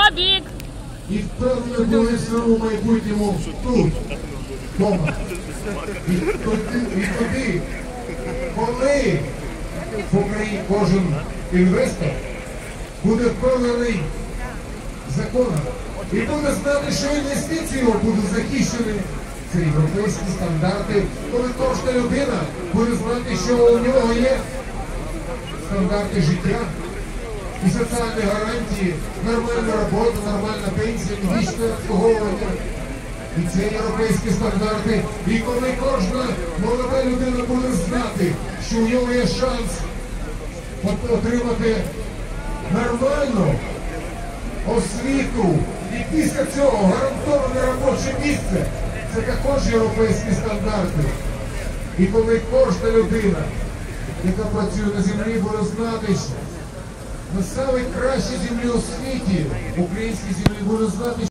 Бік. І впевнено були в своєму майбутньому тут, вдома. І тоді, коли в Україні кожен інвестор буде впевнений законом і буде знати, що інвестиції його будуть захищені, це європейські стандарти, коли кожна людина буде знати, що у нього є стандарти життя і соціальні гарантії, нормальна робота, нормальна пенсія, медичне обслуговування. І це європейські стандарти. І коли кожна молода людина буде знати, що у нього є шанс отримати нормальну освіту і після цього гарантоване робоче місце, це також європейські стандарти. І коли кожна людина, яка працює на землі, буде знати, що на найкращій землі у світі, українській землі, буде знати,